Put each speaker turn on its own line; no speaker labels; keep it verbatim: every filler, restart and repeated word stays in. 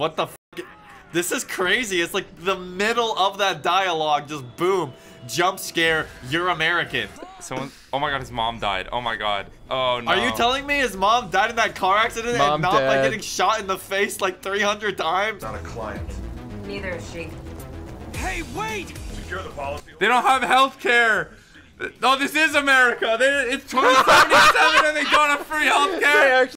What the f? This is crazy. It's like the middle of that dialogue. Just boom. Jump scare. You're American.
Someone. Oh my god, his mom died. Oh my god. Oh no.
Are you telling me his mom died in that car accident
Mom
and not
dead.
by getting shot in the face like three hundred times?
Not a client.
Neither is she.
Hey, wait!
Secure the policy.
They don't have health care. No, this is America. They, it's twenty seventy-seven and they don't have free health care.